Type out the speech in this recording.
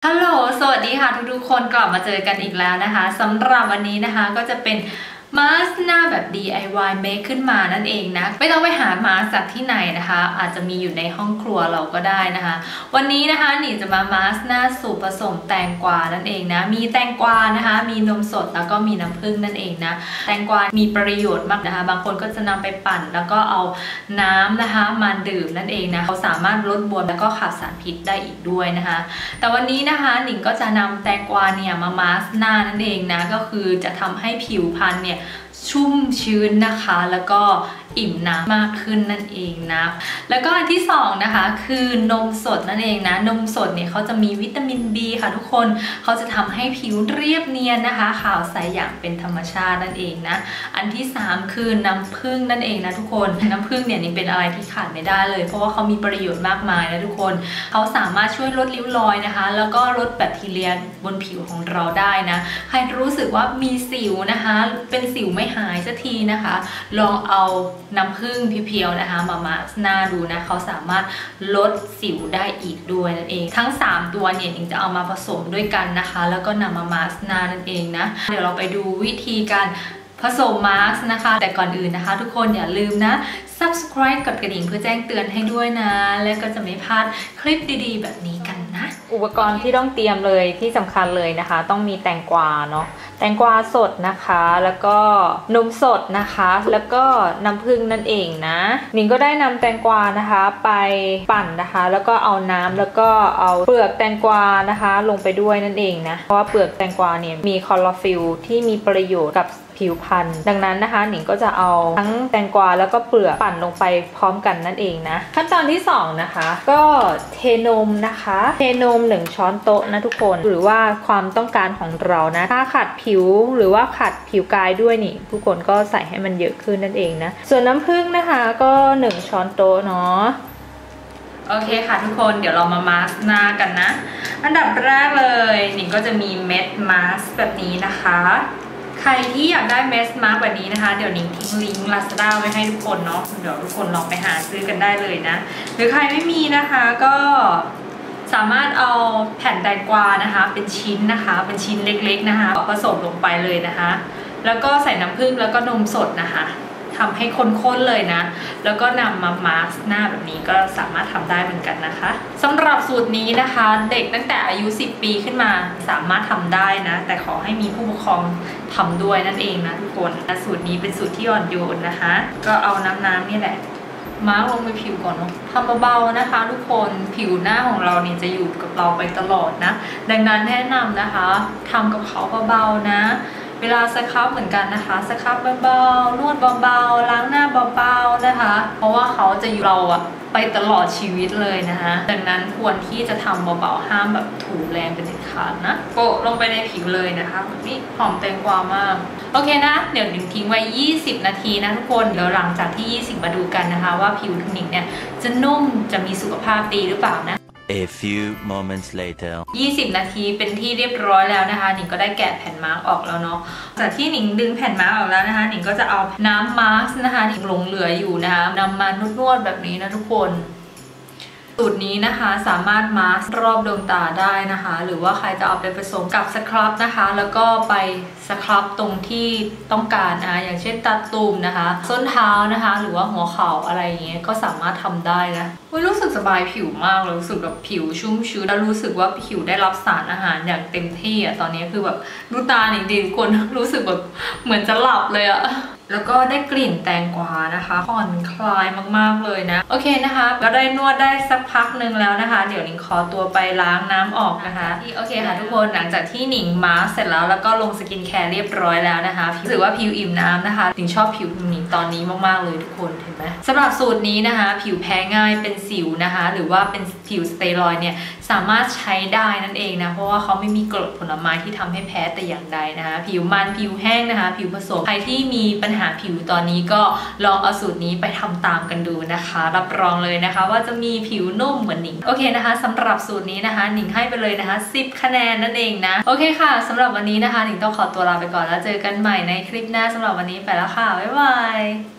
ฮัลโหลสวัสดีค่ะทุกๆคนกลับมาเจอกันอีกแล้วนะคะสำหรับวันนี้นะคะก็จะเป็นมาสก์หน้าแบบ DIY make ขึ้นมานั่นเองนะไม่ต้องไปหามาสก์จากที่ไหนนะคะอาจจะมีอยู่ในห้องครัวเราก็ได้นะคะวันนี้นะคะหนิงจะมาสก์หน้าสูตรผสมแตงกวานั่นเองนะมีแตงกวานะคะมีนมสดแล้วก็มีน้ำผึ้งนั่นเองนะแตงกวามีประโยชน์มากนะคะบางคนก็จะนำไปปั่นแล้วก็เอาน้ำนะคะมาดื่มนั่นเองนะเขาสามารถลดบวมแล้วก็ขับสารพิษได้อีกด้วยนะคะแต่วันนี้นะคะหนิงก็จะนำแตงกวาเนี่ยมาสก์หน้านั่นเองนะก็คือจะทำให้ผิวพรรณเนี่ยชุ่มชื้นนะคะแล้วก็อิ่มน้ำมากขึ้นนั่นเองนะแล้วก็อันที่สองนะคะคือนมสดนั่นเองนะนมสดเนี่ยเขาจะมีวิตามิน B ค่ะทุกคนเขาจะทำให้ผิวเรียบเนียนนะคะขาวใสอย่างเป็นธรรมชาตินั่นเองนะอันที่3คือน้ำผึ้งนั่นเองนะทุกคนน้ำผึ้งเนี่ยนี่เป็นอะไรที่ขาดไม่ได้เลยเพราะว่าเขามีประโยชน์มากมายนะทุกคนเขาสามารถช่วยลดริ้วรอยนะคะแล้วก็ลดแบคทีเรียบนผิวของเราได้นะใครรู้สึกว่ามีสิวนะคะเป็นสิวไม่หายสักทีนะคะลองเอาน้ำผึ้งเพียวๆนะคะมาสก์หน้าดูนะเขาสามารถลดสิวได้อีกด้วยนั่นเองทั้ง3ตัวเนี่ยหนิงจะเอามาผสมด้วยกันนะคะแล้วก็นำมาสก์หน้านั่นเองนะเดี๋ยวเราไปดูวิธีการผสมมาสก์นะคะแต่ก่อนอื่นนะคะทุกคนอย่าลืมนะ subscribe กดกระดิ่งเพื่อแจ้งเตือนให้ด้วยนะและก็จะไม่พลาดคลิปดีๆแบบนี้กันนะอุปกรณ์ที่ต้องเตรียมเลยที่สำคัญเลยนะคะต้องมีแตงกวาเนาะแตงกวาสดนะคะแล้วก็นมสดนะคะแล้วก็น้ำผึ้งนั่นเองนะหนิงก็ได้นำแตงกวานะคะไปปั่นนะคะแล้วก็เอาน้ำแล้วก็เอาเปลือกแตงกวานะคะลงไปด้วยนั่นเองนะเพราะว่าเปลือกแตงกวาเนี่ยมีคลอโรฟิลล์ที่มีประโยชน์กับผิวพรรณดังนั้นนะคะหนิงก็จะเอาทั้งแตงกวาแล้วก็เปลือกปั่นลงไปพร้อมกันนั่นเองนะขั้นตอนที่2นะคะก็เทนมนะคะเทนม1ช้อนโต๊ะนะทุกคนหรือว่าความต้องการของเรานะถ้าขัดผิวหรือว่าขัดผิวกายด้วยนี่ทุกคนก็ใส่ให้มันเยอะขึ้นนั่นเองนะส่วนน้ำผึ้งนะคะก็1ช้อนโต๊ะเนาะโอเคค่ะทุกคนเดี๋ยวเรามาสก์หน้ากันนะอันดับแรกเลยหนิงก็จะมีเม็ดมาสก์แบบนี้นะคะใครที่อยากได้เมสมาร์กแบบนี้นะคะเดี๋ยวนิ้งทิ้งลิงก์ Lazada ไว้ให้ทุกคนเนาะเดี๋ยวทุกคนลองไปหาซื้อกันได้เลยนะหรือใครไม่มีนะคะก็สามารถเอาแผ่นแตงกวานะคะเป็นชิ้นนะคะเป็นชิ้นเล็กๆนะคะผสมลงไปเลยนะคะแล้วก็ใส่น้ำผึ้งแล้วก็นมสดนะคะทำให้ข้นๆเลยนะแล้วก็นำมาสก์หน้าแบบนี้ก็สามารถทำได้เหมือนกันนะคะสำหรับสูตรนี้นะคะเด็กตั้งแต่อายุ10 ปีขึ้นมาสามารถทำได้นะแต่ขอให้มีผู้ปกครองทำด้วยนั่นเองนะทุกคนสูตรนี้เป็นสูตรที่อ่อนโยนนะคะก็เอาน้ำนี่แหละมาร์กลงไปผิวก่อนเนาะทำเบาๆนะคะทุกคนผิวหน้าของเราเนี่ยจะอยู่กับเราไปตลอดนะดังนั้นแนะนำนะคะทำกับเขาเบาๆนะเวลาสครับเหมือนกันนะคะสครับเบาๆนวดเบาๆล้างหน้าเบาๆนะคะเพราะว่าเขาจะอยู่เราอะไปตลอดชีวิตเลยนะคะดังนั้นควรที่จะทำเบาๆห้ามแบบถูแรงเป็นเด็ดขาดนะโปะลงไปในผิวเลยนะคะนี่หอมแตงกวามากโอเคนะเดี๋ยวหนิงทิ้งไว้20 นาทีนะทุกคนเดี๋ยวหลังจากที่20มาดูกันนะคะว่าผิวหนิงเนี่ยจะนุ่มจะมีสุขภาพดีหรือเปล่านะ A few moments later 20 นาทีเป็นที่เรียบร้อยแล้วนะคะหนิงก็ได้แกะแผ่นมาร์กออกแล้วเนาะจากที่หนิงดึงแผ่นมาร์กออกแล้วนะคะหนิงก็จะเอาน้ำมาสก์นะคะที่หลงเหลืออยู่นะคะนำมานวดแบบนี้นะทุกคนสูตรนี้นะคะสามารถมาสก์รอบดวงตาได้นะคะหรือว่าใครจะเอาไปผสมกับสครับนะคะแล้วก็ไปสครับตรงที่ต้องการนะอย่างเช่นตาตุ่มนะคะส้นเท้านะคะหรือว่าหัวเข่าอะไรอย่างเงี้ยก็สามารถทำได้นะรู้สึกสบายผิวมากเลยรู้สึกแบบผิวชุ่มชื้นแล้วรู้สึกว่าผิวได้รับสารอาหารอย่างเต็มที่อ่ะตอนนี้คือแบบดูตาจริงๆคนรู้สึกแบบเหมือนจะหลับเลยอ่ะแล้วก็ได้กลิ่นแตงกวานะคะผ่อนคลายมากๆเลยนะโอเคนะคะก็ได้นวดได้สักพักนึงแล้วนะคะเดี๋ยวหนิงขอตัวไปล้างน้ำออกนะคะโอเคค่ะทุกคนหลังจากที่หนิงมาสก์เสร็จแล้วก็ลงสกินแคร์เรียบร้อยแล้วนะคะรู้สึกว่าผิวอิ่มน้ำนะคะหนิงชอบผิวหนิงตอนนี้มากๆเลยทุกคนเห็นไหมสำหรับสูตรนี้นะคะผิวแพ้ง่ายเป็นสิวนะคะหรือว่าเป็นผิวสเตียรอยด์เนี่ยสามารถใช้ได้นั่นเองนะเพราะว่าเขาไม่มีกรดผลไม้ที่ทำให้แพ้แต่อย่างใดนะคะผิวมันผิวแห้งนะคะผิวผสมใครที่มีปัญหาผิวตอนนี้ก็ลองเอาสูตรนี้ไปทำตามกันดูนะคะรับรองเลยนะคะว่าจะมีผิวนุ่มเหมือนหนิงโอเคนะคะสำหรับสูตรนี้นะคะหนิงให้ไปเลยนะคะ10 คะแนนนั่นเองนะโอเคค่ะสำหรับวันนี้นะคะหนิงต้องขอตัวลาไปก่อนแล้วเจอกันใหม่ในคลิปหน้าสำหรับวันนี้ไปแล้วค่ะบ๊ายบาย